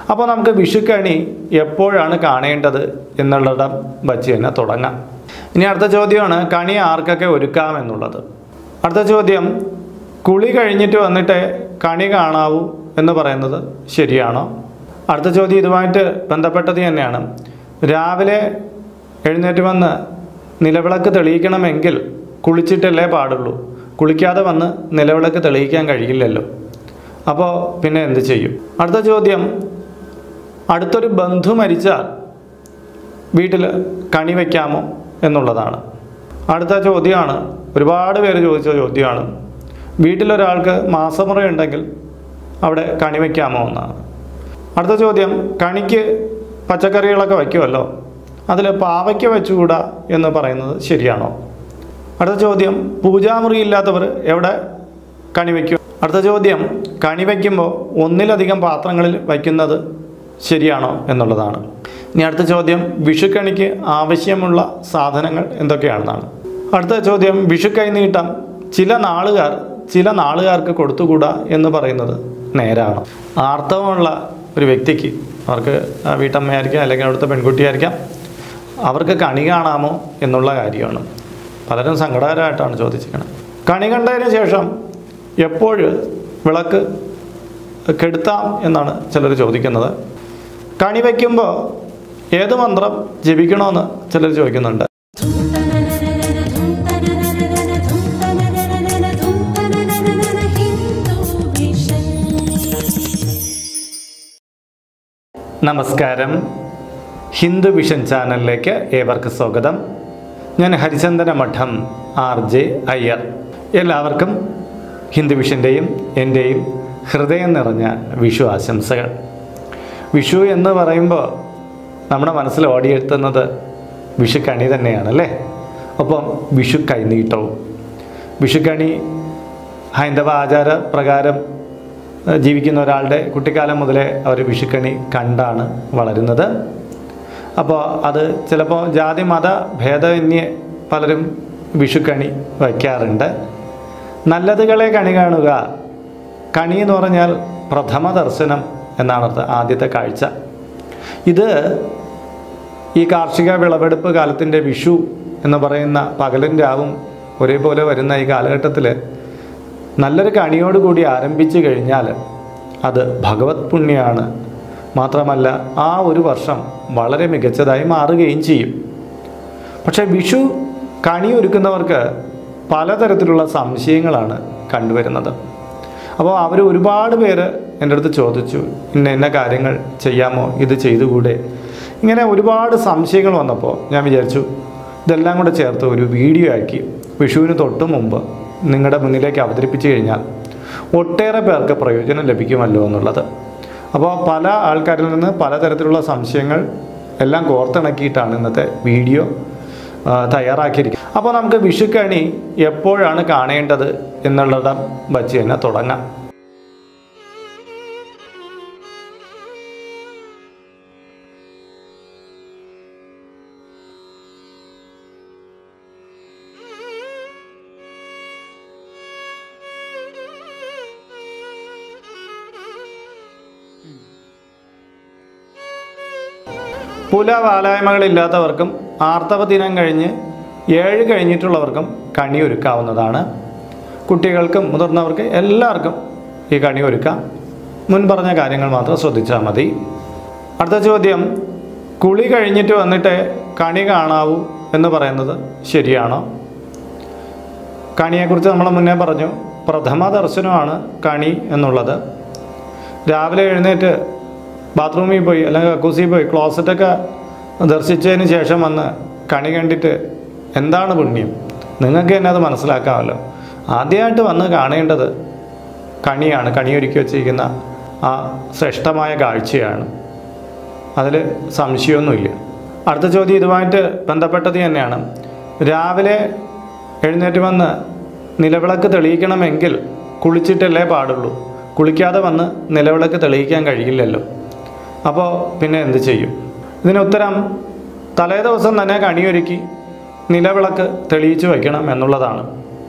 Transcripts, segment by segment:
അപ്പോൾ നമുക്ക് വിഷുക്കണി എപ്പോഴാണ് കാണേണ്ടത് എന്നുള്ളിടം വച്ച് തന്നെ തുടങ്ങാം. ഇനി അടുത്ത ചോദ്യമാണ് കണി ആർക്കൊക്കെ ഒരുക്കാം എന്നുള്ളത്. അടുത്ത ചോദ്യം, കുളി കഴിഞ്ഞിട്ട് വന്നിട്ട് കണി കാണാവൂ എന്ന് പറയുന്നത് ശരിയാണോ? അടുത്ത ചോദ്യം ഇതുമായിട്ട് ബന്ധപ്പെട്ടത് തന്നെയാണ്. രാവിലെ എഴുന്നേറ്റ് വന്ന് നിലവിളക്ക് തെളിയിക്കണമെങ്കിൽ കുളിച്ചിട്ടല്ലേ പാടുള്ളൂ, കുളിക്കാതെ വന്ന് നിലവിളക്ക് തെളിയിക്കാൻ കഴിയില്ലല്ലോ, അപ്പോൾ പിന്നെ എന്ത് ചെയ്യും? അടുത്ത ചോദ്യം, അടുത്തൊരു ബന്ധു മരിച്ചാൽ വീട്ടിൽ കണി വയ്ക്കാമോ എന്നുള്ളതാണ്. അടുത്ത ചോദ്യമാണ്, ഒരുപാട് പേര് ചോദിച്ച ചോദ്യമാണ്, വീട്ടിലൊരാൾക്ക് മാസമുറ ഉണ്ടെങ്കിൽ അവിടെ കണി വയ്ക്കാമോ എന്നാണ്. അടുത്ത ചോദ്യം, കണിക്ക് പച്ചക്കറികളൊക്കെ വയ്ക്കുമല്ലോ, അതിൽ പാവയ്ക്ക വെച്ചുകൂടാ എന്ന് പറയുന്നത് ശരിയാണോ? അടുത്ത ചോദ്യം, പൂജാമുറി ഇല്ലാത്തവർ എവിടെ കണി വയ്ക്കും? അടുത്ത ചോദ്യം, കണി വയ്ക്കുമ്പോൾ ഒന്നിലധികം പാത്രങ്ങളിൽ വയ്ക്കുന്നത് ശരിയാണോ എന്നുള്ളതാണ്. ഇനി അടുത്ത ചോദ്യം, വിഷുക്കണിക്ക് ആവശ്യമുള്ള സാധനങ്ങൾ എന്തൊക്കെയാണെന്നാണ്. അടുത്ത ചോദ്യം, വിഷു കൈനീട്ടം ചില നാളുകാർക്ക് കൊടുത്തുകൂടാ എന്ന് പറയുന്നത് നേരാണോ? ആർത്തവമുള്ള ഒരു വ്യക്തിക്ക്, അവർക്ക് വീട്ടമ്മയായിരിക്കാം അല്ലെങ്കിൽ അവിടുത്തെ പെൺകുട്ടിയായിരിക്കാം, അവർക്ക് കണി കാണാമോ എന്നുള്ള കാര്യമാണ്. പലരും സങ്കടകരമായിട്ടാണ് ചോദിച്ചിരിക്കുന്നത്. കണി കണ്ടതിന് ശേഷം എപ്പോൾ വിളക്ക് കെടുത്താം എന്നാണ് ചിലർ ചോദിക്കുന്നത്. കണി വയ്ക്കുമ്പോൾ ഏത് മന്ത്രം ജപിക്കണമെന്ന് ചിലർ ചോദിക്കുന്നുണ്ട്. നമസ്കാരം, ഹിന്ദു വിഷൻ ചാനലിലേക്ക് ഏവർക്കും സ്വാഗതം. ഞാൻ ഹരിചന്ദന മഠം RJ അയ്യർ. എല്ലാവർക്കും ഹിന്ദു വിഷൻ്റെയും എൻ്റെയും ഹൃദയം നിറഞ്ഞ വിഷു ആശംസകൾ. വിഷു എന്ന് പറയുമ്പോൾ നമ്മുടെ മനസ്സിൽ ഓടിയെത്തുന്നത് വിഷുക്കണി തന്നെയാണല്ലേ. ഒപ്പം വിഷു കൈനീട്ടവും. വിഷുക്കണി ഹൈന്ദവ ആചാര പ്രകാരം ജീവിക്കുന്ന ഒരാളുടെ കുട്ടിക്കാലം മുതലേ അവർ വിഷുക്കണി കണ്ടാണ് വളരുന്നത്. അപ്പോൾ അത് ചിലപ്പോൾ ജാതി മത ഭേദമന്യേ പലരും വിഷുക്കണി വയ്ക്കാറുണ്ട്. നല്ലതുകളെ കണി കാണുക. കണി എന്ന് പറഞ്ഞാൽ പ്രഥമ ദർശനം എന്നാണ് ആദ്യത്തെ കാഴ്ച. ഇത് ഈ കാർഷിക വിളവെടുപ്പ് കാലത്തിൻ്റെ വിഷു എന്ന് പറയുന്ന പകലും രാവും ഒരേപോലെ വരുന്ന ഈ കാലഘട്ടത്തിൽ നല്ലൊരു കണിയോടുകൂടി ആരംഭിച്ചു കഴിഞ്ഞാൽ അത് ഭഗവത് പുണ്യമാണ്. മാത്രമല്ല ആ ഒരു വർഷം വളരെ മികച്ചതായി മാറുകയും ചെയ്യും. പക്ഷേ വിഷു കണി ഒരുക്കുന്നവർക്ക് പലതരത്തിലുള്ള സംശയങ്ങളാണ് കണ്ടുവരുന്നത്. അപ്പോൾ അവർ ഒരുപാട് പേര് എൻ്റെ അടുത്ത് ചോദിച്ചു, ഇന്ന കാര്യങ്ങൾ ചെയ്യാമോ, ഇത് ചെയ്തുകൂടെ, ഇങ്ങനെ ഒരുപാട് സംശയങ്ങൾ വന്നപ്പോൾ ഞാൻ വിചാരിച്ചു ഇതെല്ലാം കൂടെ ചേർത്ത് ഒരു വീഡിയോ ആക്കി വിഷുവിന് തൊട്ട് മുമ്പ് നിങ്ങളുടെ മുന്നിലേക്ക് അവതരിപ്പിച്ചു കഴിഞ്ഞാൽ ഒട്ടേറെ പേർക്ക് പ്രയോജനം ലഭിക്കുമല്ലോ എന്നുള്ളത്. അപ്പോൾ പല ആൾക്കാരിൽ നിന്ന് പലതരത്തിലുള്ള സംശയങ്ങൾ എല്ലാം കോർത്തിണക്കിയിട്ടാണ് ഇന്നത്തെ വീഡിയോ തയ്യാറാക്കിയിരിക്കുന്നത്. അപ്പോൾ നമുക്ക് വിഷുക്കണി എപ്പോഴാണ് കാണേണ്ടത് എന്നുള്ളിടം വച്ച് തന്നെ തുടങ്ങാം. പുലവാലായ്മകളില്ലാത്തവർക്കും ആർത്തവ ദിനം കഴിഞ്ഞ് 7 കഴിഞ്ഞിട്ടുള്ളവർക്കും കണി ഒരുക്കാവുന്നതാണ്. കുട്ടികൾക്കും മുതിർന്നവർക്ക് എല്ലാവർക്കും ഈ കണി ഒരുക്കാം. മുൻപറഞ്ഞ കാര്യങ്ങൾ മാത്രം ശ്രദ്ധിച്ചാൽ മതി. അടുത്ത ചോദ്യം, കുളി കഴിഞ്ഞിട്ട് വന്നിട്ട് കണി കാണാവൂ എന്ന് പറയുന്നത് ശരിയാണോ? കണിയെക്കുറിച്ച് നമ്മൾ മുന്നേ പറഞ്ഞു, പ്രഥമ ദർശനമാണ് കണി എന്നുള്ളത്. രാവിലെ എഴുന്നേറ്റ് ബാത്റൂമിൽ പോയി അല്ലെങ്കിൽ കക്കൂസിൽ പോയി ക്ലോസറ്റൊക്കെ ദർശിച്ചതിന് ശേഷം വന്ന് കണി കണ്ടിട്ട് എന്താണ് പുണ്യം? നിങ്ങൾക്ക് തന്നെ അത് മനസ്സിലാക്കാമല്ലോ. ആദ്യമായിട്ട് വന്ന് കാണേണ്ടത് കണിയാണ്. കണിയൊരുക്കി വച്ചിരിക്കുന്ന ആ ശ്രേഷ്ഠമായ കാഴ്ചയാണ്. അതിൽ സംശയമൊന്നുമില്ല. അടുത്ത ചോദ്യം ഇതുമായിട്ട് ബന്ധപ്പെട്ടത് തന്നെയാണ്. രാവിലെ എഴുന്നേറ്റ് വന്ന് നിലവിളക്ക് തെളിയിക്കണമെങ്കിൽ കുളിച്ചിട്ടല്ലേ പാടുള്ളൂ, കുളിക്കാതെ വന്ന് നിലവിളക്ക് തെളിയിക്കാൻ കഴിയില്ലല്ലോ, അപ്പോൾ പിന്നെ എന്ത് ചെയ്യും? ഇതിനുത്തരം തലേ ദിവസം തന്നെ കണിയൊരുക്കി നിലവിളക്ക് തെളിയിച്ച് വയ്ക്കണം എന്നുള്ളതാണ്.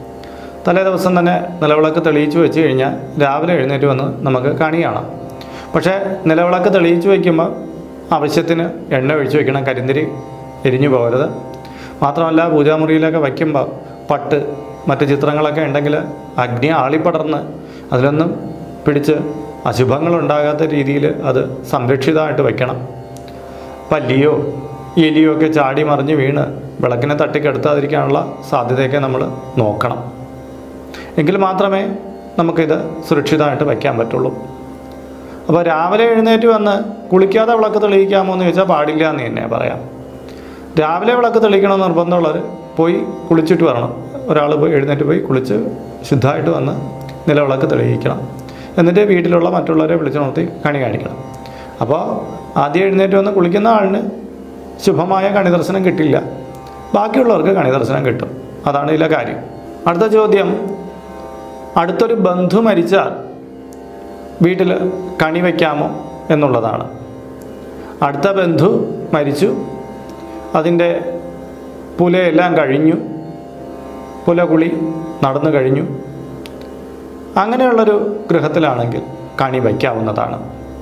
തലേ ദിവസം തന്നെ നിലവിളക്ക് തെളിയിച്ച് വെച്ച് കഴിഞ്ഞാൽ രാവിലെ എഴുന്നേറ്റ് വന്ന് നമുക്ക് കണി കാണാം. പക്ഷേ നിലവിളക്ക് തെളിയിച്ച് വയ്ക്കുമ്പോൾ ആവശ്യത്തിന് എണ്ണ ഒഴിച്ച് വയ്ക്കണം, കരിന്തിരി എരിഞ്ഞു പോകരുത്. മാത്രമല്ല പൂജാമുറിയിലൊക്കെ വയ്ക്കുമ്പോൾ പട്ട് മറ്റ് ചിത്രങ്ങളൊക്കെ ഉണ്ടെങ്കിൽ അഗ്നി ആളിപ്പടർന്ന് അതിലൊന്നും പിടിച്ച് അശുഭങ്ങളുണ്ടാകാത്ത രീതിയിൽ അത് സംരക്ഷിതമായിട്ട് വയ്ക്കണം. പല്ലിയോ എലിയോ ഒക്കെ ചാടി മറിഞ്ഞ് വീണ് വിളക്കിനെ തട്ടിക്കെടുത്താതിരിക്കാനുള്ള സാധ്യതയൊക്കെ നമ്മൾ നോക്കണം. എങ്കിൽ മാത്രമേ നമുക്കിത് സുരക്ഷിതമായിട്ട് വയ്ക്കാൻ പറ്റുള്ളൂ. അപ്പോൾ രാവിലെ എഴുന്നേറ്റ് വന്ന് കുളിക്കാതെ വിളക്ക് തെളിയിക്കാമോ എന്ന് ചോദിച്ചാൽ പാടില്ല എന്ന് തന്നെ പറയാം. രാവിലെ വിളക്ക് തെളിയിക്കണമെന്ന് നിർബന്ധമുള്ളവർ പോയി കുളിച്ചിട്ട് വരണം. ഒരാൾ പോയി എഴുന്നേറ്റ് പോയി കുളിച്ച് ശുദ്ധമായിട്ട് വന്ന് നിലവിളക്ക് തെളിയിക്കണം. എന്നിട്ട് വീട്ടിലുള്ള മറ്റുള്ളവരെ വിളിച്ചുണർത്തി കണി കാണിക്കണം. അപ്പോൾ ആദ്യം എഴുന്നേറ്റ് വന്ന് കുളിക്കുന്ന ആളിന് ശുഭമായ കണിദർശനം കിട്ടില്ല, ബാക്കിയുള്ളവർക്ക് കണിദർശനം കിട്ടും. അതാണ് ഇതിലെ കാര്യം. അടുത്ത ചോദ്യം, അടുത്തൊരു ബന്ധു മരിച്ചാൽ വീട്ടിൽ കണി വയ്ക്കാമോ എന്നുള്ളതാണ്. അടുത്ത ബന്ധു മരിച്ചു, അതിൻ്റെ പുലയെല്ലാം കഴിഞ്ഞു, പുലകുളി നടന്നു കഴിഞ്ഞു. അങ്ങനെയുള്ളൊരു ഗൃഹത്തിലാണെങ്കിൽ കണി വയ്ക്കാവുന്നതാണ്.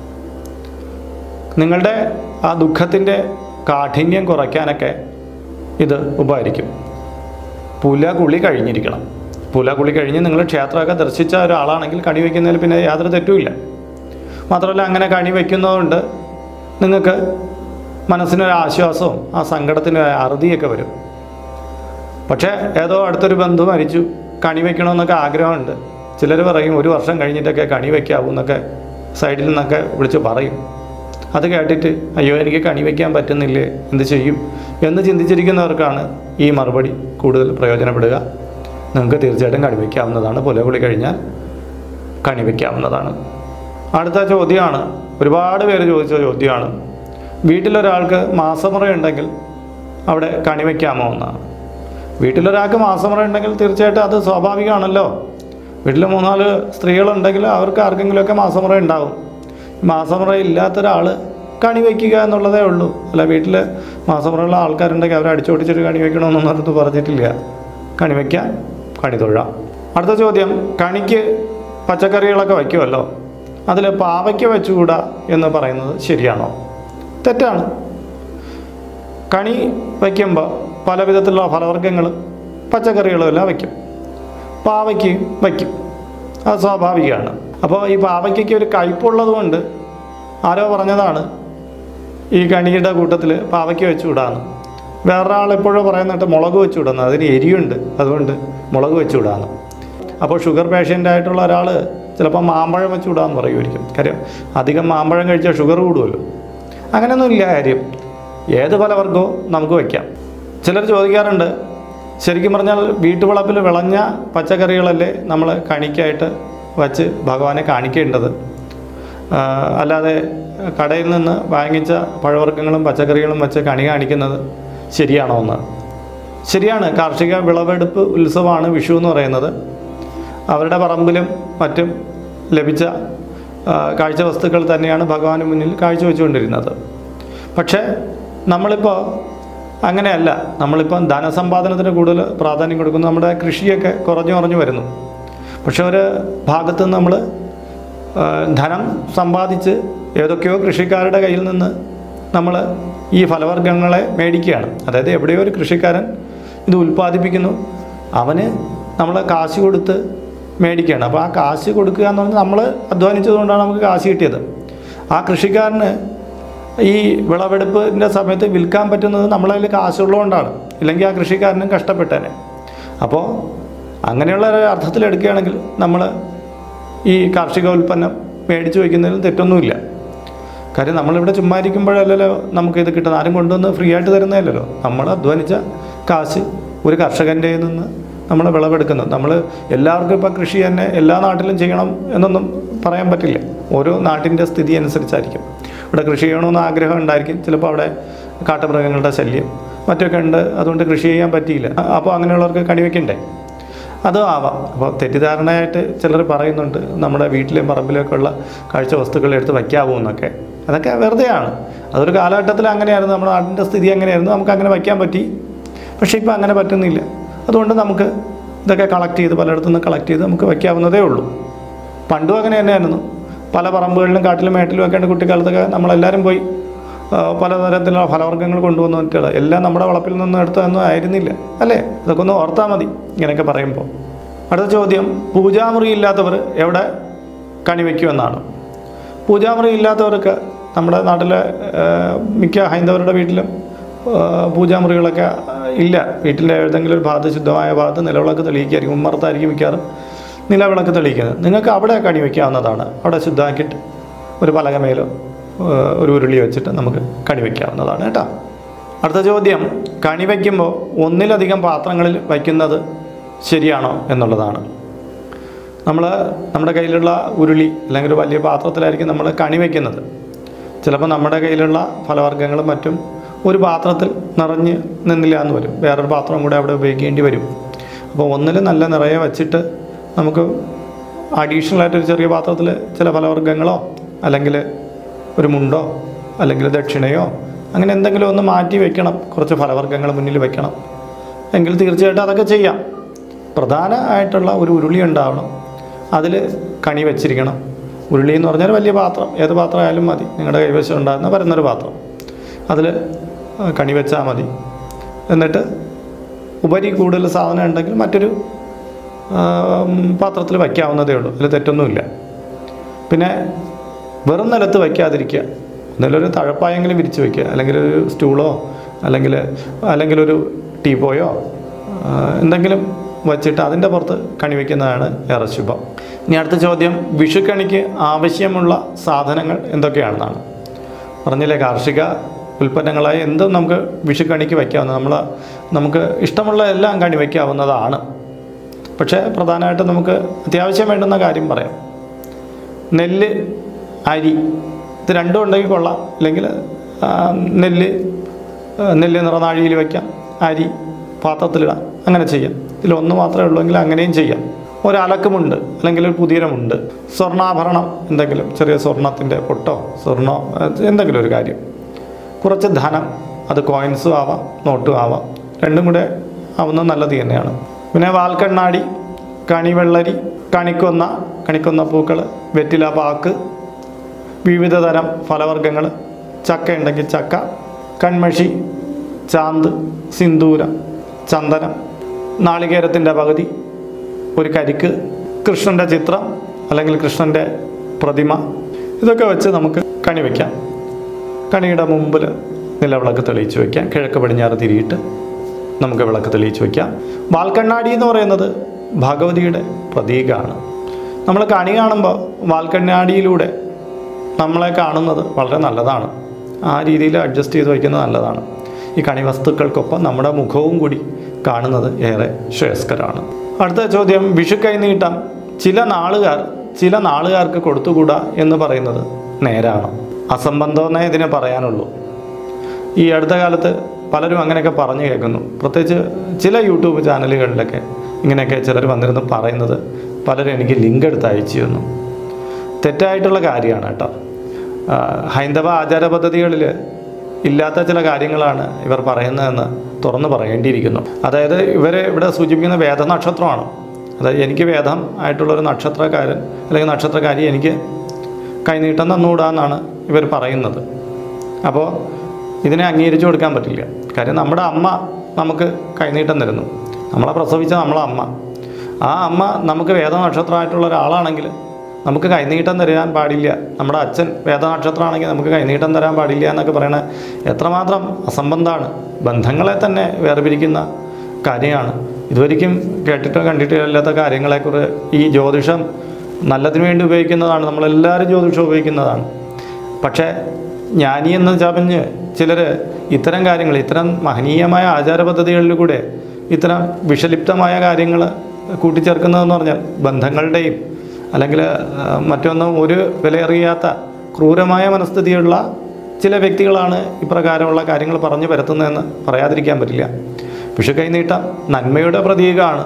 നിങ്ങളുടെ ആ ദുഃഖത്തിൻ്റെ കാഠിന്യം കുറയ്ക്കാനൊക്കെ ഇത് ഉപകരിക്കും. പുലകുളി കഴിഞ്ഞിരിക്കണം. പുലകുളി കഴിഞ്ഞ് നിങ്ങൾ ക്ഷേത്രമൊക്കെ ദർശിച്ച ഒരാളാണെങ്കിൽ കണി വയ്ക്കുന്നതിൽ പിന്നെ യാതൊരു തെറ്റുമില്ല. മാത്രമല്ല അങ്ങനെ കണി വയ്ക്കുന്നതുകൊണ്ട് നിങ്ങൾക്ക് മനസ്സിനൊരു ആശ്വാസവും ആ സങ്കടത്തിന് അറുതിയൊക്കെ വരും. പക്ഷേ ഏതോ അടുത്തൊരു ബന്ധു മരിച്ചു, കണി വയ്ക്കണമെന്നൊക്കെ ആഗ്രഹമുണ്ട്. ചിലർ പറയും 1 വർഷം കഴിഞ്ഞിട്ടൊക്കെ കണി വയ്ക്കാവൂ എന്നൊക്കെ സൈഡിൽ നിന്നൊക്കെ വിളിച്ച് പറയും. അത് കേട്ടിട്ട് അയ്യോ എനിക്ക് കണി വയ്ക്കാൻ പറ്റുന്നില്ലേ, എന്ത് ചെയ്യും എന്ന് ചിന്തിച്ചിരിക്കുന്നവർക്കാണ് ഈ മറുപടി കൂടുതൽ പ്രയോജനപ്പെടുക. നിങ്ങൾക്ക് തീർച്ചയായിട്ടും കണി വയ്ക്കാവുന്നതാണ്. പുലകുളി കഴിഞ്ഞാൽ കണി വയ്ക്കാവുന്നതാണ്. അടുത്ത ചോദ്യമാണ്, ഒരുപാട് പേര് ചോദിച്ച ചോദ്യമാണ്, വീട്ടിലൊരാൾക്ക് മാസമുറ ഉണ്ടെങ്കിൽ അവിടെ കണി വയ്ക്കാമോ എന്നാണ്. വീട്ടിലൊരാൾക്ക് മാസമുറ ഉണ്ടെങ്കിൽ തീർച്ചയായിട്ടും അത് സ്വാഭാവികമാണല്ലോ. വീട്ടിൽ 3-4 സ്ത്രീകളുണ്ടെങ്കിൽ അവർക്ക് ആർക്കെങ്കിലുമൊക്കെ മാസമുറ ഉണ്ടാവും. മാസമുറ ഇല്ലാത്തൊരാൾ കണി വയ്ക്കുക എന്നുള്ളതേ ഉള്ളൂ. അല്ല വീട്ടിൽ മാസമുറയുള്ള ആൾക്കാരുണ്ടെങ്കിൽ അവരെ അടിച്ചോടിച്ചിട്ട് കണി വയ്ക്കണമെന്നൊന്നും അടുത്ത് പറഞ്ഞിട്ടില്ല. കണി വയ്ക്കാൻ, കണി തൊഴാം. അടുത്ത ചോദ്യം, കണിക്ക് പച്ചക്കറികളൊക്കെ വയ്ക്കുമല്ലോ, അതിൽ പാവയ്ക്ക വെച്ചുകൂടാ എന്ന് പറയുന്നത് ശരിയാണോ? തെറ്റാണ്. കണി വയ്ക്കുമ്പോൾ പല വിധത്തിലുള്ള ഫലവർഗ്ഗങ്ങളും പച്ചക്കറികളും എല്ലാം വയ്ക്കും. പാവയ്ക്ക് വയ്ക്കും, അത് സ്വാഭാവികമാണ്. അപ്പോൾ ഈ പാവയ്ക്കയ്ക്ക് ഒരു കയ്പുള്ളത് കൊണ്ട് ആരോ പറഞ്ഞതാണ് ഈ കണിയുടെ കൂട്ടത്തിൽ പാവയ്ക്ക വെച്ചുകൂടാന്ന്. വേറൊരാൾ എപ്പോഴോ പറയുന്നിട്ട് മുളക് വെച്ചുവിടുന്നത്, അതിന് എരിയുണ്ട്, അതുകൊണ്ട് മുളക് വെച്ചുവിടാന്ന്. അപ്പോൾ ഷുഗർ പേഷ്യൻ്റായിട്ടുള്ള ഒരാൾ ചിലപ്പോൾ മാമ്പഴം വെച്ചുവിടാന്ന് പറയുമായിരിക്കും. കാര്യം അധികം മാമ്പഴം കഴിച്ചാൽ ഷുഗർ കൂടുമല്ലോ. അങ്ങനെയൊന്നുമില്ല കാര്യം. ഏത് ഫലവർഗ്ഗവും നമുക്ക് വയ്ക്കാം. ചിലർ ചോദിക്കാറുണ്ട്, ശരിക്കും പറഞ്ഞാൽ വീട്ടുവളപ്പിൽ വിളഞ്ഞ പച്ചക്കറികളല്ലേ നമ്മൾ കണിക്കായിട്ട് വച്ച് ഭഗവാനെ കാണിക്കേണ്ടത്, അല്ലാതെ കടയിൽ നിന്ന് വാങ്ങിച്ച പഴവർഗ്ഗങ്ങളും പച്ചക്കറികളും വെച്ച് കണി കാണിക്കുന്നത് ശരിയാണോ എന്ന്. ശരിയാണ്. കാർഷിക വിളവെടുപ്പ് ഉത്സവമാണ് വിഷു എന്ന് പറയുന്നത്. അവരുടെ പറമ്പിലും മറ്റും ലഭിച്ച കാഴ്ച വസ്തുക്കൾ തന്നെയാണ് ഭഗവാന് മുന്നിൽ കാഴ്ചവെച്ചുകൊണ്ടിരുന്നത്. പക്ഷേ നമ്മളിപ്പോൾ അങ്ങനെയല്ല. നമ്മളിപ്പം ധനസമ്പാദനത്തിന് കൂടുതൽ പ്രാധാന്യം കൊടുക്കുന്നു. നമ്മുടെ കൃഷിയൊക്കെ കുറഞ്ഞു വരുന്നു. പക്ഷെ ഒരു ഭാഗത്ത് നിന്ന് നമ്മൾ ധനം സമ്പാദിച്ച് ഏതൊക്കെയോ കൃഷിക്കാരുടെ കയ്യിൽ നിന്ന് നമ്മൾ ഈ ഫലവർഗ്ഗങ്ങളെ മേടിക്കുകയാണ്. അതായത് എവിടെയോ ഒരു കൃഷിക്കാരൻ ഇത് ഉൽപ്പാദിപ്പിക്കുന്നു, അവന് നമ്മൾ കാശ് കൊടുത്ത് മേടിക്കുകയാണ്. അപ്പോൾ ആ കാശ് കൊടുക്കുക എന്ന് പറഞ്ഞാൽ നമ്മൾ അധ്വാനിച്ചതുകൊണ്ടാണ് നമുക്ക് കാശ് കിട്ടിയത്. ആ കൃഷിക്കാരന് ഈ വിളവെടുപ്പിൻ്റെ സമയത്ത് വിൽക്കാൻ പറ്റുന്നത് നമ്മളതിൽ കാശുള്ളതുകൊണ്ടാണ്. ഇല്ലെങ്കിൽ ആ കൃഷിക്കാരനും കഷ്ടപ്പെട്ടേനെ. അപ്പോൾ അങ്ങനെയുള്ള ഒരു അർത്ഥത്തിലെടുക്കുകയാണെങ്കിൽ നമ്മൾ ഈ കാർഷിക ഉൽപ്പന്നം മേടിച്ച് വയ്ക്കുന്നതിൽ തെറ്റൊന്നുമില്ല. കാര്യം നമ്മളിവിടെ ചുമ്മാ ഇരിക്കുമ്പോഴല്ലല്ലോ നമുക്കിത് കിട്ടുന്നത്. ആരും കൊണ്ടുവന്ന് ഫ്രീ ആയിട്ട് തരുന്നതല്ലല്ലോ. നമ്മൾ അധ്വാനിച്ച കാശ് ഒരു കർഷകൻ്റെ നിന്ന് നമ്മൾ വിളവെടുക്കുന്നത്. നമ്മൾ എല്ലാവർക്കും ഇപ്പോൾ കൃഷി തന്നെ എല്ലാ നാട്ടിലും ചെയ്യണം എന്നൊന്നും പറയാൻ പറ്റില്ല. ഓരോ നാട്ടിൻ്റെ സ്ഥിതി അനുസരിച്ചായിരിക്കും. ഇവിടെ കൃഷി ചെയ്യണമെന്ന് ആഗ്രഹം ഉണ്ടായിരിക്കും. ചിലപ്പോൾ അവിടെ കാട്ടുമൃഗങ്ങളുടെ ശല്യം മറ്റൊക്കെ ഉണ്ട്, അതുകൊണ്ട് കൃഷി ചെയ്യാൻ പറ്റിയില്ല. അപ്പോൾ അങ്ങനെയുള്ളവർക്ക് കണി വയ്ക്കണ്ടേ? അതും ആവാം. അപ്പോൾ തെറ്റിദ്ധാരണയായിട്ട് ചിലർ പറയുന്നുണ്ട് നമ്മുടെ വീട്ടിലെയും പറമ്പിലൊക്കെ ഉള്ള കാഴ്ച വസ്തുക്കൾ എടുത്ത് വയ്ക്കാവൂ എന്നൊക്കെ. അതൊക്കെ വെറുതെയാണ്. അതൊരു കാലഘട്ടത്തിൽ അങ്ങനെയായിരുന്നു. നമ്മുടെ നാട്ടിൻ്റെ സ്ഥിതി അങ്ങനെയായിരുന്നു. നമുക്ക് അങ്ങനെ വയ്ക്കാൻ പറ്റി. പക്ഷേ ഇപ്പോൾ അങ്ങനെ പറ്റുന്നില്ല. അതുകൊണ്ട് നമുക്ക് ഇതൊക്കെ കളക്ട് ചെയ്ത് പലയിടത്തു നിന്ന് കളക്ട് ചെയ്ത് നമുക്ക് വയ്ക്കാവുന്നതേ ഉള്ളൂ. പണ്ടും അങ്ങനെ തന്നെയായിരുന്നു. പല പറമ്പുകളിലും കാട്ടിലും മേട്ടിലും ഒക്കെയാണ് കുട്ടിക്കാലത്തൊക്കെ നമ്മളെല്ലാവരും പോയി പലതരത്തിലുള്ള ഫലവർഗ്ഗങ്ങൾ കൊണ്ടുവന്നിട്ടുള്ള എല്ലാം നമ്മുടെ വളപ്പിൽ നിന്ന് എടുത്തതൊന്നും ആയിരുന്നില്ല അല്ലേ? ഇതൊക്കെ ഒന്ന് ഓർത്താൽ മതി ഇങ്ങനെയൊക്കെ പറയുമ്പോൾ. അടുത്ത ചോദ്യം, പൂജാമുറി ഇല്ലാത്തവർ എവിടെ കണിവയ്ക്കുമെന്നാണ്. പൂജാമുറി ഇല്ലാത്തവർക്ക് നമ്മുടെ നാട്ടിലെ മിക്ക ഹൈന്ദവരുടെ വീട്ടിലും പൂജാമുറികളൊക്കെ ഇല്ല. വീട്ടിലെ ഏതെങ്കിലും ഒരു ഭാഗത്ത്, ശുദ്ധമായ ഭാഗത്ത് നിലവിളക്ക് തെളിയിക്കായിരിക്കും. ഉമ്മറത്തായിരിക്കും മിക്കവാറും നിലവിളക്ക് തെളിയിക്കുന്നത്. നിങ്ങൾക്ക് അവിടെ കണിവയ്ക്കാവുന്നതാണ്. അവിടെ ശുദ്ധമാക്കിയിട്ട് ഒരു പലകമേലോ ഒരു ഉരുളി വെച്ചിട്ട് നമുക്ക് കണിവയ്ക്കാവുന്നതാണ് കേട്ടോ. അടുത്ത ചോദ്യം, കണിവയ്ക്കുമ്പോൾ ഒന്നിലധികം പാത്രങ്ങളിൽ വയ്ക്കുന്നത് ശരിയാണോ എന്നുള്ളതാണ്. നമ്മുടെ കയ്യിലുള്ള ഉരുളി അല്ലെങ്കിൽ ഒരു വലിയ പാത്രത്തിലായിരിക്കും നമ്മൾ കണി വയ്ക്കുന്നത്. ചിലപ്പോൾ നമ്മുടെ കയ്യിലുള്ള ഫലവർഗ്ഗങ്ങളും മറ്റും ഒരു പാത്രത്തിൽ നിറഞ്ഞ് നിന്നില്ല എന്ന് വരും. വേറൊരു പാത്രം കൂടെ അവിടെ ഉപയോഗിക്കേണ്ടി വരും. അപ്പോൾ ഒന്നിൽ നല്ല നിറയെ വച്ചിട്ട് നമുക്ക് അഡീഷണലായിട്ടൊരു ചെറിയ പാത്രത്തിൽ ചില ഫലവർഗ്ഗങ്ങളോ അല്ലെങ്കിൽ ഒരു മുണ്ടോ അല്ലെങ്കിൽ ദക്ഷിണയോ അങ്ങനെ എന്തെങ്കിലും ഒന്ന് മാറ്റി വയ്ക്കണം. കുറച്ച് ഫലവർഗ്ഗങ്ങൾ മുന്നിൽ വയ്ക്കണം എങ്കിൽ തീർച്ചയായിട്ടും അതൊക്കെ ചെയ്യാം. പ്രധാനമായിട്ടുള്ള ഒരു ഉരുളി ഉണ്ടാവണം. അതിൽ കണി വെച്ചിരിക്കണം. ഉരുളി എന്ന് പറഞ്ഞാൽ വലിയ പാത്രം, ഏത് പാത്രം ആയാലും മതി. നിങ്ങളുടെ കൈവശം ഉണ്ടാകുന്ന പരന്നൊരു പാത്രം, അതിൽ കണി വെച്ചാൽ മതി. എന്നിട്ട് ഉപരി കൂടുതൽ സാധനം ഉണ്ടെങ്കിൽ മറ്റൊരു പാത്രത്തിൽ വയ്ക്കാവുന്നതേ ഉള്ളൂ. അതിൽ തെറ്റൊന്നുമില്ല. പിന്നെ വെറും നിലത്ത് വയ്ക്കാതിരിക്കുക. ഒന്നിലൊരു തഴപ്പായെങ്കിലും വിരിച്ച് വയ്ക്കുക, അല്ലെങ്കിൽ ഒരു സ്റ്റൂളോ അല്ലെങ്കിൽ ഒരു ടീപ്പോയോ എന്തെങ്കിലും വച്ചിട്ട് അതിൻ്റെ പുറത്ത് കണി വയ്ക്കുന്നതാണ് ഏറെ ശുഭം. ഇനി അടുത്ത ചോദ്യം, വിഷുക്കണിക്ക് ആവശ്യമുള്ള സാധനങ്ങൾ എന്തൊക്കെയാണെന്നാണ്. പറഞ്ഞില്ലേ, കാർഷിക ഉൽപ്പന്നങ്ങളായി എന്തും നമുക്ക് വിഷുക്കണിക്ക് വയ്ക്കാവുന്ന നമുക്ക് ഇഷ്ടമുള്ള എല്ലാം കണി വയ്ക്കാവുന്നതാണ്. പക്ഷേ പ്രധാനമായിട്ടും നമുക്ക് അത്യാവശ്യം വേണ്ടുന്ന കാര്യം പറയാം. നെല്ല്, അരി, ഇത് രണ്ടും ഉണ്ടെങ്കിൽ കൊള്ളാം. അല്ലെങ്കിൽ നെല്ല് നിറനാഴിയിൽ വയ്ക്കാം, അരി പാത്രത്തിലിടാം, അങ്ങനെ ചെയ്യാം. ഇതിലൊന്ന് മാത്രമേ ഉള്ളൂവെങ്കിൽ അങ്ങനെയും ചെയ്യാം. ഒരലക്കുമുണ്ട് അല്ലെങ്കിൽ ഒരു പുതിയമുണ്ട്. സ്വർണ്ണാഭരണം എന്തെങ്കിലും, ചെറിയ സ്വർണത്തിൻ്റെ പൊട്ടോ സ്വർണ്ണോ എന്തെങ്കിലും ഒരു കാര്യം. കുറച്ച് ധനം, അത് കോയിൻസും ആവാം നോട്ടും ആവാം, രണ്ടും കൂടെ ആവുന്നത് നല്ലത് തന്നെയാണ്. പിന്നെ വാൽക്കണ്ണാടി, കണിവെള്ളരി, കണിക്കൊന്ന പൂക്കൾ, വെറ്റില പാക്ക്, വിവിധ തരം ഫലവർഗ്ഗങ്ങൾ, ചക്ക ഉണ്ടെങ്കിൽ ചക്ക, കൺമഷി, ചാന്ത്, സിന്ദൂരം, ചന്ദനം, നാളികേരത്തിൻ്റെ പകുതി, ഒരു കരിക്ക്, കൃഷ്ണൻ്റെ ചിത്രം അല്ലെങ്കിൽ കൃഷ്ണൻ്റെ പ്രതിമ, ഇതൊക്കെ വെച്ച് നമുക്ക് കണി വയ്ക്കാം. കണിയുടെ മുമ്പിൽ നിലവിളക്ക് തെളിയിച്ച് വയ്ക്കാം. കിഴക്ക് പടിഞ്ഞാറ് തിരിയിട്ട് നമുക്ക് വിളക്ക് തെളിയിച്ച് വയ്ക്കാം. വാൽക്കണ്ണാടി എന്ന് പറയുന്നത് ഭഗവതിയുടെ പ്രതീകമാണ്. നമ്മൾ കണി കാണുമ്പോൾ വാൽക്കണ്ണാടിയിലൂടെ നമ്മളെ കാണുന്നത് വളരെ നല്ലതാണ്. ആ രീതിയിൽ അഡ്ജസ്റ്റ് ചെയ്ത് വയ്ക്കുന്നത് നല്ലതാണ്. ഈ കണി വസ്തുക്കൾക്കൊപ്പം നമ്മുടെ മുഖവും കൂടി കാണുന്നത് ഏറെ ശ്രേയസ്കരമാണ്. അടുത്ത ചോദ്യം, വിഷു കൈനീട്ടം ചില നാളുകാർക്ക് കൊടുത്തുകൂടാ എന്ന് പറയുന്നത് നേരാണോ? അസംബന്ധമെന്നേ ഇതിനെ പറയാനുള്ളൂ. ഈ അടുത്ത കാലത്ത് പലരും അങ്ങനെയൊക്കെ പറഞ്ഞു കേൾക്കുന്നു. പ്രത്യേകിച്ച് ചില യൂട്യൂബ് ചാനലുകളിലൊക്കെ ഇങ്ങനെയൊക്കെ ചിലർ വന്നിരുന്ന് പറയുന്നത് പലരും എനിക്ക് ലിങ്ക് എടുത്ത് അയച്ചു തന്നു. തെറ്റായിട്ടുള്ള കാര്യമാണ് കേട്ടോ. ഹൈന്ദവ ആചാര പദ്ധതികളിൽ ഇല്ലാത്ത ചില കാര്യങ്ങളാണ് ഇവർ പറയുന്നതെന്ന് തുറന്ന് പറയേണ്ടിയിരിക്കുന്നു. അതായത് ഇവിടെ സൂചിപ്പിക്കുന്ന വേദനക്ഷത്രമാണ്. അതായത് എനിക്ക് വേദം ആയിട്ടുള്ളൊരു നക്ഷത്രക്കാരൻ അല്ലെങ്കിൽ നക്ഷത്രക്കാരി എനിക്ക് കൈനീട്ടം തന്നുകൂടാന്നാണ് ഇവർ പറയുന്നത്. അപ്പോൾ ഇതിനെ അംഗീകരിച്ചു കൊടുക്കാൻ പറ്റില്ല. കാര്യം നമ്മുടെ അമ്മ നമുക്ക് കൈനീട്ടം തരുന്നു. നമ്മളെ പ്രസവിച്ച നമ്മളെ അമ്മ. ആ അമ്മ നമുക്ക് വേദനക്ഷത്രമായിട്ടുള്ള ഒരാളാണെങ്കിൽ നമുക്ക് കൈനീട്ടം തരാൻ പാടില്ല. നമ്മുടെ അച്ഛൻ വേദനക്ഷത്രമാണെങ്കിൽ നമുക്ക് കൈനീട്ടം തരാൻ പാടില്ല എന്നൊക്കെ പറയണത് എത്രമാത്രം അസംബന്ധമാണ്. ബന്ധങ്ങളെ തന്നെ വേർപിരിക്കുന്ന കാര്യമാണ്. ഇതുവരെയും കേട്ടിട്ടോ കണ്ടിട്ടോ ഇല്ലാത്ത കാര്യങ്ങളെക്കുറിച്ച് ഈ ജ്യോതിഷം നല്ലതിനു വേണ്ടി ഉപയോഗിക്കുന്നതാണ്. നമ്മളെല്ലാവരും ജ്യോതിഷം ഉപയോഗിക്കുന്നതാണ്. പക്ഷേ ജ്ഞാനി എന്ന് ചമഞ്ഞ് ചിലർ ഇത്തരം കാര്യങ്ങൾ, ഇത്തരം മഹനീയമായ ആചാര പദ്ധതികളിലൂടെ ഇത്തരം വിഷലിപ്തമായ കാര്യങ്ങൾ കൂട്ടിച്ചേർക്കുന്നതെന്ന് പറഞ്ഞാൽ ബന്ധങ്ങളുടെയും അല്ലെങ്കിൽ മറ്റൊന്നും ഒരു വിലയറിയാത്ത ക്രൂരമായ മനസ്ഥിതിയുള്ള ചില വ്യക്തികളാണ് ഇപ്രകാരമുള്ള കാര്യങ്ങൾ പറഞ്ഞു പരത്തുന്നതെന്ന് പറയാതിരിക്കാൻ പറ്റില്ല. വിഷു കൈനീട്ടം നന്മയുടെ പ്രതീകമാണ്,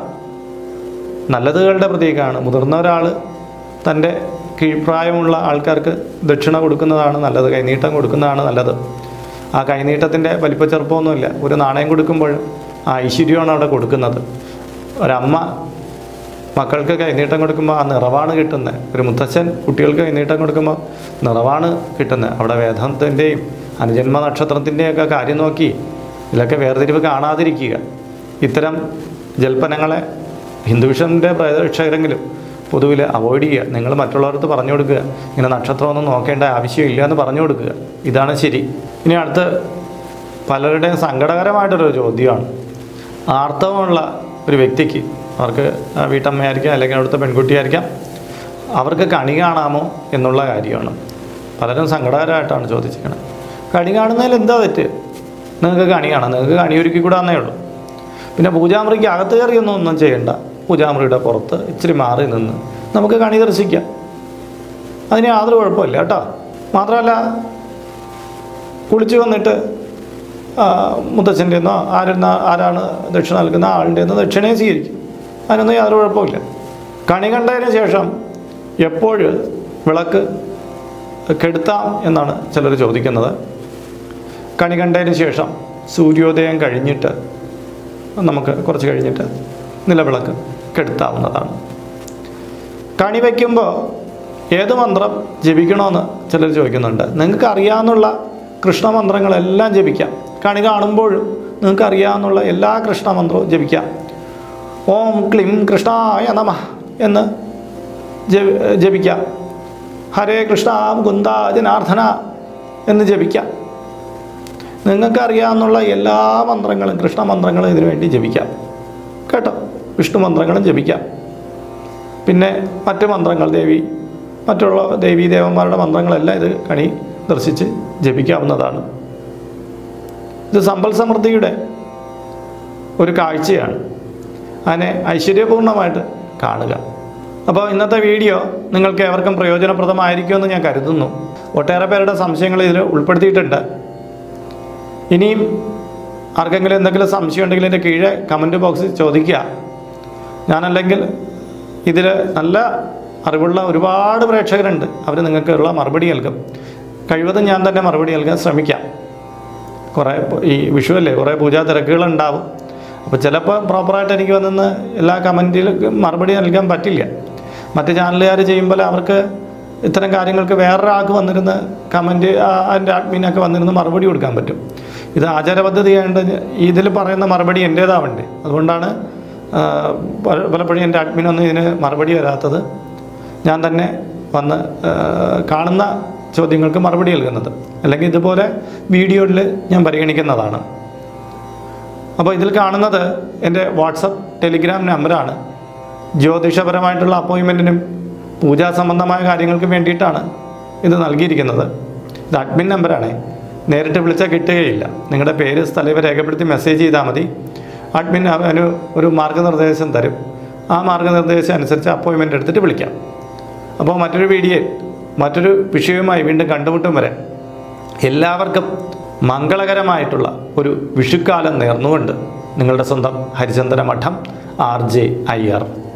നല്ലതുകളുടെ പ്രതീകമാണ്. മുതിർന്ന ഒരാൾ തൻ്റെ കീഴ്പ്രായമുള്ള ആൾക്കാർക്ക് ദക്ഷിണ കൊടുക്കുന്നതാണ് നല്ലത്, കൈനീട്ടം കൊടുക്കുന്നതാണ് നല്ലത്. ആ കൈനീട്ടത്തിൻ്റെ വലിപ്പച്ചെറുപ്പമൊന്നുമില്ല. ഒരു നാണയം കൊടുക്കുമ്പോൾ ആ ഐശ്വര്യമാണ് അവിടെ കൊടുക്കുന്നത്. ഒരമ്മ മക്കൾക്ക് കൈനീട്ടം കൊടുക്കുമ്പോൾ ആ നിറവാണ് കിട്ടുന്നത്. ഒരു മുത്തച്ഛൻ കുട്ടികൾക്ക് കൈനീട്ടം കൊടുക്കുമ്പോൾ നിറവാണ് കിട്ടുന്നത്. അവിടെ വേദത്തിൻ്റെയും അനുജന്മ നക്ഷത്രത്തിൻ്റെയൊക്കെ കാര്യം നോക്കി ഇതിലൊക്കെ വേർതിരിവ് കാണാതിരിക്കുക. ഇത്തരം ജൽപ്പനങ്ങളെ ഹിന്ദുവിഷൻ്റെ പ്രേക്ഷകരെങ്കിലും പൊതുവിൽ അവോയ്ഡ് ചെയ്യുക. നിങ്ങൾ മറ്റുള്ളവർക്ക് പറഞ്ഞു കൊടുക്കുക, ഇങ്ങനെ നക്ഷത്രമൊന്നും നോക്കേണ്ട ആവശ്യമില്ല എന്ന് പറഞ്ഞു കൊടുക്കുക. ഇതാണ് ശരി. ഇനി അടുത്ത് പലരുടെയും സങ്കടകരമായിട്ടൊരു ചോദ്യമാണ്. ആർത്തവമുള്ള ഒരു വ്യക്തിക്ക്, അവർക്ക് വീട്ടമ്മയായിരിക്കാം അല്ലെങ്കിൽ അവിടുത്തെ പെൺകുട്ടിയായിരിക്കാം, അവർക്ക് കണി കാണാമോ എന്നുള്ള കാര്യമാണ്. പലരും സങ്കടകരമായിട്ടാണ് ചോദിച്ചിരിക്കുന്നത്. കണി കാണുന്നതിൽ എന്താ തെറ്റ്? നിങ്ങൾക്ക് കണി കാണാം, നിങ്ങൾക്ക് കണി ഒരുക്കി കൂടാന്നേ ഉള്ളൂ. പിന്നെ പൂജാമുറിക്ക് അകത്ത് കയറിയൊന്നും ചെയ്യണ്ട. പൂജാമുറിയുടെ പുറത്ത് ഇച്ചിരി മാറി നിന്ന് നമുക്ക് കണി ദർശിക്കാം. അതിന് യാതൊരു കുഴപ്പമില്ല കേട്ടോ. മാത്രമല്ല, കുളിച്ച് വന്നിട്ട് മുത്തച്ഛൻ്റെ നിന്നോ ആരാണ് ദക്ഷിണ നൽകുന്ന ആളിൻ്റെ നിന്ന് ദക്ഷിണയെ സ്വീകരിക്കും. അതിനൊന്നും യാതൊരു കുഴപ്പമില്ല. കണി കണ്ടതിന് ശേഷം എപ്പോഴും വിളക്ക് കെടുത്താം എന്നാണ് ചിലർ ചോദിക്കുന്നത്. കണി കണ്ടതിന് ശേഷം സൂര്യോദയം കഴിഞ്ഞിട്ട് നമുക്ക് കുറച്ച് കഴിഞ്ഞിട്ട് നിലവിളക്ക് കെടുത്താവുന്നതാണ്. കണി വയ്ക്കുമ്പോൾ ഏത് മന്ത്രം ജപിക്കണമെന്ന് ചിലർ ചോദിക്കുന്നുണ്ട്. നിങ്ങൾക്ക് അറിയാവുന്ന കൃഷ്ണമന്ത്രങ്ങളെല്ലാം ജപിക്കാം. കണി കാണുമ്പോഴും നിങ്ങൾക്ക് അറിയാവുന്ന എല്ലാ കൃഷ്ണമന്ത്രവും ജപിക്കാം. ഓം ക്ലിം കൃഷ്ണായ നമഃ എന്ന് ജപിക്കാം. ഹരേ കൃഷ്ണ മുകുന്ദ ജനാർദ്ദന എന്ന് ജപിക്കാം. നിങ്ങൾക്ക് അറിയാവുന്ന എല്ലാ മന്ത്രങ്ങളും കൃഷ്ണമന്ത്രങ്ങളും ഇതിനു വേണ്ടി ജപിക്കാം കേട്ടോ. വിഷ്ണു മന്ത്രങ്ങളും ജപിക്കാം. പിന്നെ മറ്റ് മന്ത്രങ്ങൾ മറ്റുള്ള ദേവീദേവന്മാരുടെ മന്ത്രങ്ങളെല്ലാം ഇത് കണി ദർശിച്ച് ജപിക്കാവുന്നതാണ്. ഇത് സമ്പൽ സമൃദ്ധിയുടെ ഒരു കാഴ്ചയാണ്. അതിനെ ഐശ്വര്യപൂർണ്ണമായിട്ട് കാണുക. അപ്പോൾ ഇന്നത്തെ വീഡിയോ നിങ്ങൾക്ക് ഏവർക്കും പ്രയോജനപ്രദമായിരിക്കുമെന്ന് ഞാൻ കരുതുന്നു. ഒട്ടേറെ പേരുടെ സംശയങ്ങൾ ഇതിൽ ഉൾപ്പെടുത്തിയിട്ടുണ്ട്. ഇനിയും ആർക്കെങ്കിലും എന്തെങ്കിലും സംശയം ഉണ്ടെങ്കിൽ എൻ്റെ കീഴെ കമൻറ്റ് ബോക്സിൽ ചോദിക്കുക. ഞാനല്ലെങ്കിൽ ഇതിൽ നല്ല അറിവുള്ള ഒരുപാട് പ്രേക്ഷകരുണ്ട്. അവർ നിങ്ങൾക്കുള്ള മറുപടി നൽകും. കഴിവതും ഞാൻ തന്നെ മറുപടി നൽകാൻ ശ്രമിക്കാം. കുറേ ഈ വിഷുവല്ലേ, കുറേ പൂജാ തിരക്കുകളുണ്ടാവും. അപ്പോൾ ചിലപ്പോൾ പ്രോപ്പറായിട്ട് എനിക്ക് വന്നിന്ന് എല്ലാ കമൻറ്റിലും മറുപടി നൽകാൻ പറ്റില്ല. മറ്റ് ചാനലുകാർ ചെയ്യുമ്പോൾ അവർക്ക് ഇത്തരം കാര്യങ്ങൾക്ക് വേറൊരാൾക്ക് വന്നിരുന്ന് കമൻറ്റ് അതിൻ്റെ അഡ്മിനൊക്കെ വന്നിരുന്ന് മറുപടി കൊടുക്കാൻ പറ്റും. ഇത് ആചാരപദ്ധതിയായിട്ട് ഇതിൽ പറയുന്ന മറുപടി എൻ്റേതാവണ്ടേ. അതുകൊണ്ടാണ് പലപ്പോഴും എൻ്റെ അഡ്മിനൊന്നും ഇതിന് മറുപടി വരാത്തത്. ഞാൻ തന്നെ വന്ന് കാണുന്ന ചോദ്യങ്ങൾക്ക് മറുപടി നൽകുന്നത്, അല്ലെങ്കിൽ ഇതുപോലെ വീഡിയോയിൽ ഞാൻ പരിഗണിക്കുന്നതാണ്. അപ്പോൾ ഇതിൽ കാണുന്നത് എൻ്റെ വാട്സപ്പ് ടെലിഗ്രാം നമ്പറാണ്. ജ്യോതിഷപരമായിട്ടുള്ള അപ്പോയിൻമെൻറ്റിനും പൂജാ സംബന്ധമായ കാര്യങ്ങൾക്ക് വേണ്ടിയിട്ടാണ് ഇത് നൽകിയിരിക്കുന്നത്. ഇത് അഡ്മിൻ നമ്പറാണ്. നേരിട്ട് വിളിച്ചാൽ കിട്ടുകയില്ല. നിങ്ങളുടെ പേര്, സ്ഥലം ഇവ രേഖപ്പെടുത്തി മെസ്സേജ് ചെയ്താൽ മതി. അഡ്മിൻ അതിന് ഒരു മാർഗ്ഗനിർദ്ദേശം തരും. ആ മാർഗ്ഗനിർദ്ദേശം അനുസരിച്ച് അപ്പോയിൻമെൻ്റ് എടുത്തിട്ട് വിളിക്കാം. അപ്പോൾ മറ്റൊരു വീഡിയോയിൽ മറ്റൊരു വിഷയവുമായി വീണ്ടും കണ്ടുമുട്ടും വരെ എല്ലാവർക്കും മംഗളകരമായിട്ടുള്ള ഒരു വിഷുക്കാലം നേർന്നുകൊണ്ട് നിങ്ങളുടെ സ്വന്തം ഹരിചന്ദന മഠം RJ അയ്യർ.